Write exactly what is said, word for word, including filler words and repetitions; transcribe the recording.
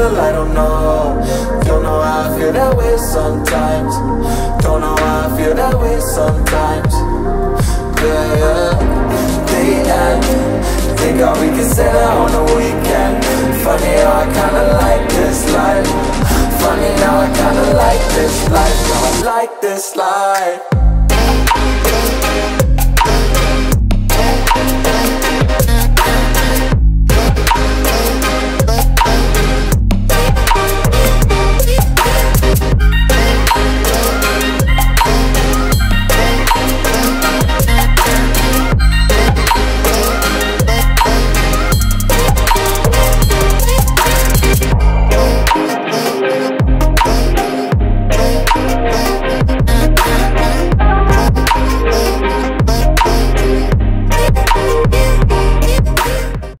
feel, I don't know. Don't know how I feel that way sometimes. Don't know how I feel that way sometimes. Yeah, yeah. The end. Think how we can say that on the weekend. Funny how I kinda like this life. Funny now I kinda like this life. Now I like this life.